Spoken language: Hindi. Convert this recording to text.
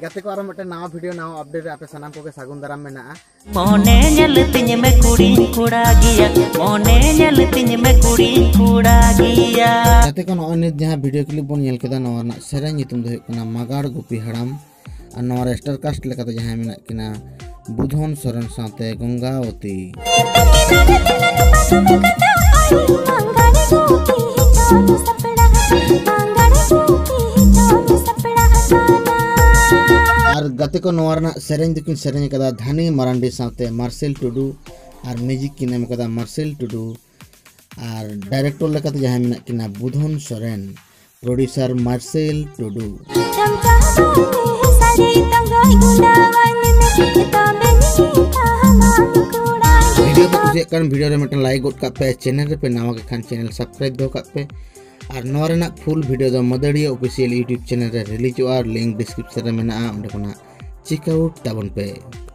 गाते को आरो मटे नवा वीडियो नवा अपडेट आपे सनाम को के सागुन दाराम मेना मोने नेलतिन में कुड़ी कुड़ा गिया मोने नेलतिन में कुड़ी कुड़ा गिया गाते को नवा जहां वीडियो क्लिप बोन नेल केदा नवा ना सेरा नितुम दो हुकना मगाड़ गुपी हराम और नवा स्टार कास्ट लेकाते जहां मेना किना बुधन सरन साथे गंगावती और गाते को नवा सेरेंज दिकिन सेरेंज कदा धानी मरांडी साथे मार्सेल टुडू और म्यूजिक की नाम कदा मार्सेल टुडू और डायरेक्टर लेकाते जहां मेना किना बुधन सरन प्रोड्यूसर मार्सेल टुडू वीडियो को कुछ वीडियो रे मिटन लाइक गोट का पे चैनल रे पे नवा के खान चैनल सब्सक्राइब दो का पे और नवा रेना फुल वीडियो दो मदड़िया ऑफिशियल यूट्यूब चैनल रे रिलीज और लिंक डिस्क्रिप्शन रे मेना ओंडे कोना चेक आउट ताबन पे।